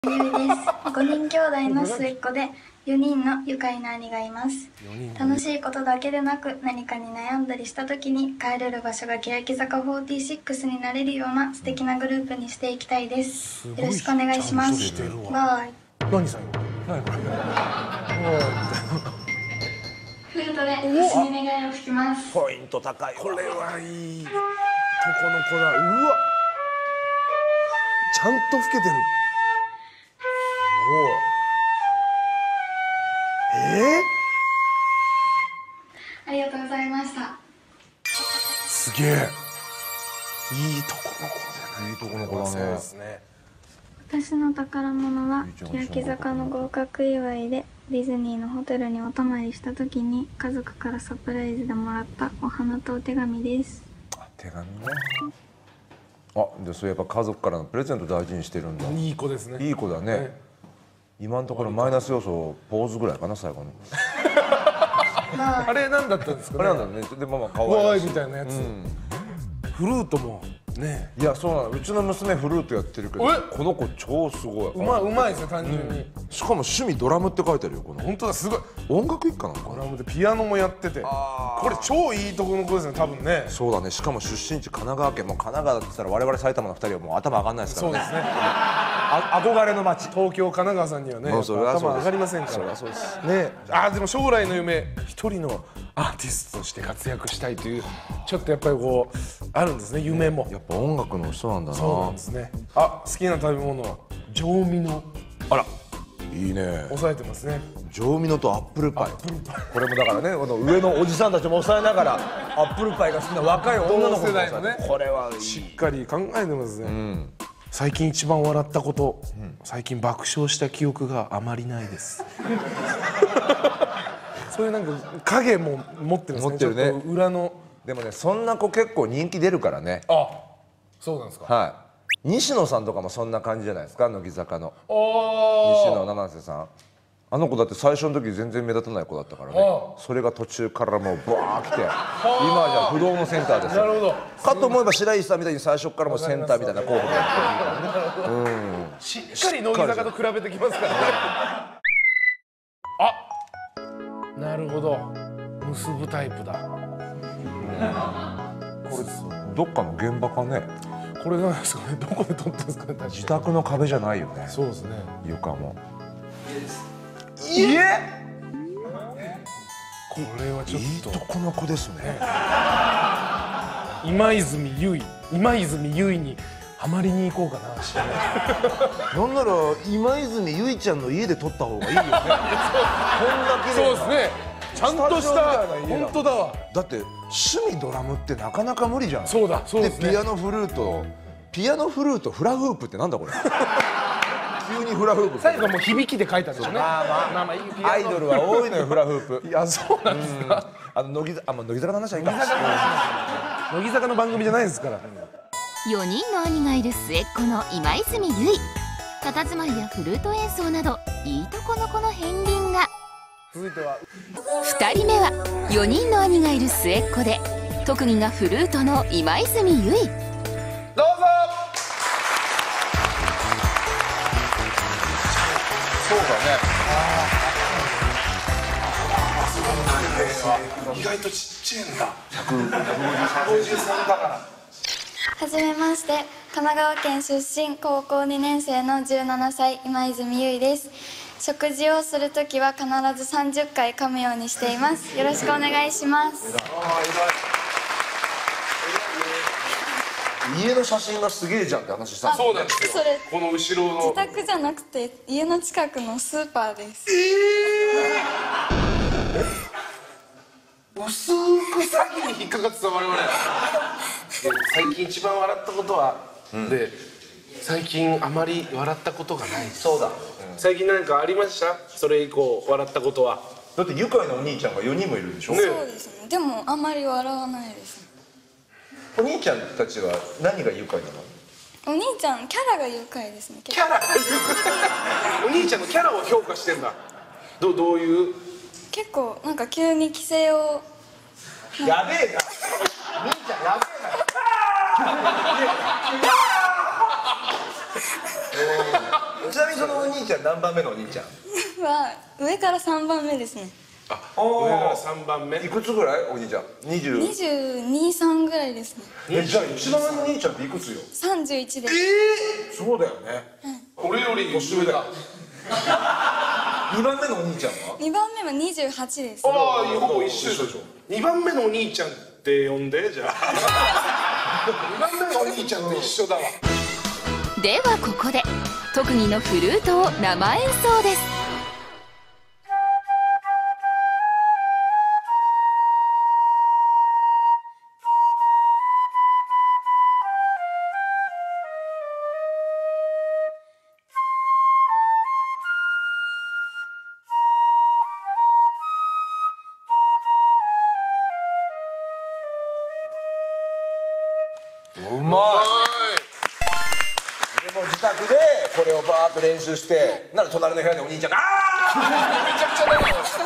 ゆいです。5人兄弟の末っ子で4人の愉快な兄がいます。楽しいことだけでなく何かに悩んだりした時に帰れる場所が欅坂46になれるような素敵なグループにしていきたいです。よろしくお願いします。バイ。 何最後？何これ？ フルートで星に願いを吹きます。 ポイント高い。 これはいいとこの子だ。うわ、ちゃんと吹けてる。 ありがとうございました。 すげえ。いいとこの子だね。いいとこの子だね。そうですね。 私の宝物は欅坂の合格祝いでディズニーのホテルにお泊まりした時に家族からサプライズでもらったお花とお手紙です。 手紙ね。あ、でそういえば家族からのプレゼント大事にしてるんだ。 いい子ですね。 いい子だね。今のところマイナス要素ポーズぐらいかな最後の。 あれ何だったんですかね。 あれなんだね。でも可わ愛いーいみたいなやつ。フルートもね。 いやそうなの。うちの娘フルートやってるけど、この子超すごい。 うまいですね単純に。 しかも趣味ドラムって書いてあるよこの。 本当だすごい。 音楽一家なのかな。 ドラムでピアノもやってて。これ超いいとこの子ですね多分ね。 そうだね。しかも出身地神奈川県も神奈川だって言ったら我々埼玉の2人はもう頭上がんないですからね。 そうですね。 憧れの街。 東京神奈川さんにはね頭上がりませんから。 そうですね。でも将来の夢一人のアーティストとして活躍したいというちょっとやっぱりこうあるんですね夢も。 やっぱ音楽の人なんだな。 そうなんですね。好きな食べ物は上ミノ。 あらいいね。 抑えてますね。 上ミノとアップルパイ。これもだからねこの上のおじさんたちも抑えながらアップルパイが好きな若い女の子世代のね。 これはいい。 しっかり考えてますね。最近一番笑ったこと、最近爆笑した記憶があまりないです。そういうなんか影も持ってるんですね。持ってるね。ちょっと裏の。 でもねそんな子結構人気出るからね。 そうなんですか。 はい。西野さんとかもそんな感じじゃないですか。乃木坂の西野七瀬さん。あの子だって最初の時全然目立たない子だったからね。それが途中からもうバー来て今じゃ不動のセンターですよ。 なるほど。 かと思えば白石さんみたいに最初からもセンターみたいな候補でやってるからね。 しっかり乃木坂と比べてきますからね。なるほど。結ぶタイプだ。 これどっかの現場かね。 これなんですかね。どこで撮ってんですかね。 自宅の壁じゃないよね。 そうですね。 床も。 家？これはちょっといいとこの子ですね。 今泉結衣にハマりに行こうかな。 なんなら今泉結衣ちゃんの家で撮った方がいいよね。こんな綺麗な。 そうですね。ちゃんとした本当だわ。 だって趣味ドラムってなかなか無理じゃん。 そうだそうですね。 ピアノフルートフラフープってなんだこれ。急にフラフープ。 最後もう響きで書いたんですよね。 アイドルは多いのよフラフープ。 いやそうなんですか。 乃木坂の話はいいか。 乃木坂の番組じゃないですから。 4人の兄がいる末っ子の今泉結衣。佇まいやフルート演奏などいいとこの子の片鱗が。 続いては 2人目は4人の兄がいる末っ子で特技がフルートの今泉結衣。 どうぞ。 そうだね。 意外とちっちゃいんだ。153だから。 はじめまして、神奈川県出身高校2年生の17歳今泉結衣です。食事をするときは必ず30回噛むようにしています。よろしくお願いします。 家の写真がすげえじゃんって話した。 そうなんですよ。 それこの後ろの自宅じゃなくて家の近くのスーパーです。 薄く詐欺に引っかかってた我々。最近一番笑ったことは、で最近あまり笑ったことがない。 そうだ。 最近何かありました？それ以降笑ったことは。 だって愉快なお兄ちゃんが4人もいるでしょ。 そうですね。でもあんまり笑わないです。 お兄ちゃんたちは何が愉快なの？ お兄ちゃんキャラが愉快ですね。 キャラが愉快。お兄ちゃんのキャラを評価してんだ。どういう？ 結構なんか急に規制を。 やべえな。兄ちゃんやべえな。 ちなみにそのお兄ちゃん何番目のお兄ちゃん？ は上から3番目ですね。 上から3番目。 いくつぐらいお兄ちゃん？20？ 22、3ぐらいですね。 じゃあ一番上のお兄ちゃんっていくつよ？ 31です。 そうだよね。 俺より年上だ。 2番目のお兄ちゃんは 2番目は28です。 ああ、ほぼ一緒でしょ。2番目のお兄ちゃんって呼んで、じゃあ。2番目のお兄ちゃんと一緒だわ。 ではここで特技のフルートを生演奏です。 うまい。でも自宅でこれをバーッと練習してなら隣の部屋でお兄ちゃんが「あー！」 めちゃくちゃだよ。